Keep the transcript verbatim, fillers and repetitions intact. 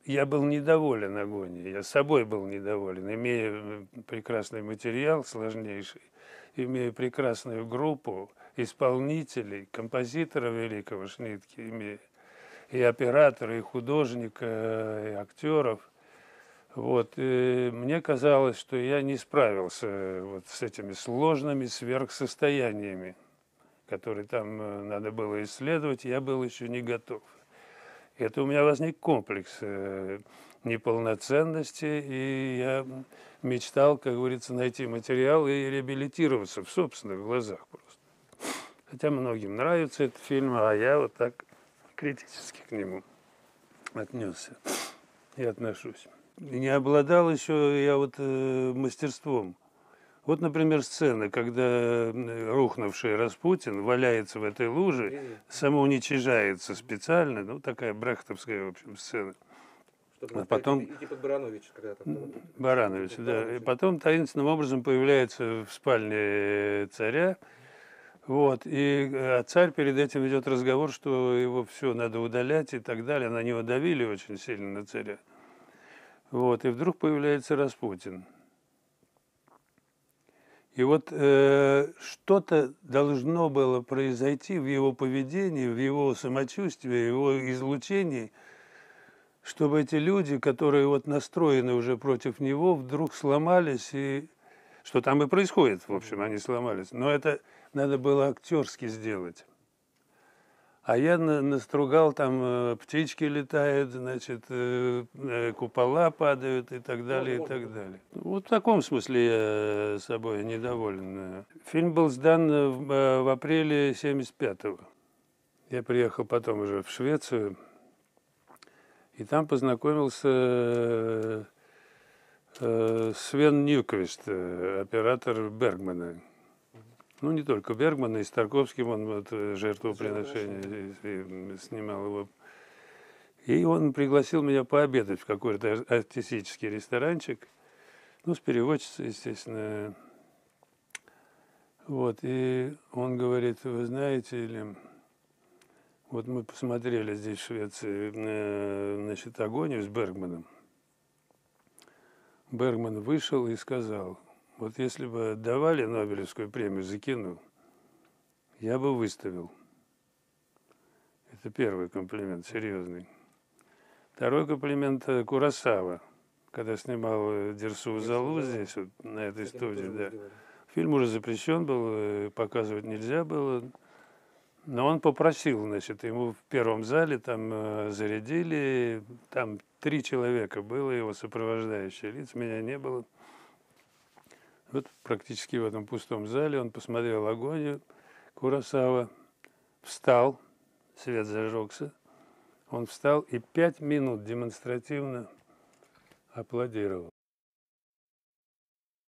я был недоволен агонией, я собой был недоволен, имея прекрасный материал, сложнейший, имея прекрасную группу исполнителей, композитора великого Шнитке, имея и оператора, и художника, и актеров. Вот, и мне казалось, что я не справился вот с этими сложными сверхсостояниями, которые там надо было исследовать, я был еще не готов. И это у меня возник комплекс неполноценности, и я мечтал, как говорится, найти материал и реабилитироваться в собственных глазах просто. Хотя многим нравится этот фильм, а я вот так критически к нему отнесся и отношусь. Не обладал еще я вот э, мастерством. Вот, например, сцена, когда рухнувший Распутин валяется в этой луже, самоуничижается специально, ну, такая брехтовская, в общем, сцена. Чтобы а потом... идти под Баранович когда-то. Баранович, да. И потом таинственным образом появляется в спальне царя. Вот, и а царь перед этим ведет разговор, что его все надо удалять и так далее. На него давили очень сильно, на царя. Вот, и вдруг появляется Распутин. И вот э, что-то должно было произойти в его поведении, в его самочувствии, в его излучении, чтобы эти люди, которые вот настроены уже против него, вдруг сломались, и что там и происходит, в общем, они сломались. Но это надо было актерски сделать. А я на, настругал, там э, птички летают, значит, э, э, купола падают и так далее, и так далее. Вот в таком смысле я собой недоволен. Фильм был сдан в, в апреле семьдесят пятого. Я приехал потом уже в Швецию, и там познакомился э, э, Свен Ньюквист, оператор Бергмана. Ну, не только Бергмана, и с Тарковским он вот, жертвоприношение снимал его. И он пригласил меня пообедать в какой-то артистический ресторанчик. Ну, с переводчицей, естественно. Вот, и он говорит, вы знаете, или... Вот мы посмотрели здесь, в Швеции, значит, «Агонию» с Бергманом. Бергман вышел и сказал... Вот если бы давали Нобелевскую премию за кино, я бы выставил. Это первый комплимент, серьезный. Второй комплимент Куросава, когда снимал «Дерсу Залу» здесь, вот, на этой студии. Да. Фильм уже запрещен был, показывать нельзя было. Но он попросил, значит, ему в первом зале там зарядили, там три человека было, его сопровождающие лица, меня не было. Вот практически в этом пустом зале он посмотрел «Агонию» Куросава, встал, свет зажегся, он встал и пять минут демонстративно аплодировал.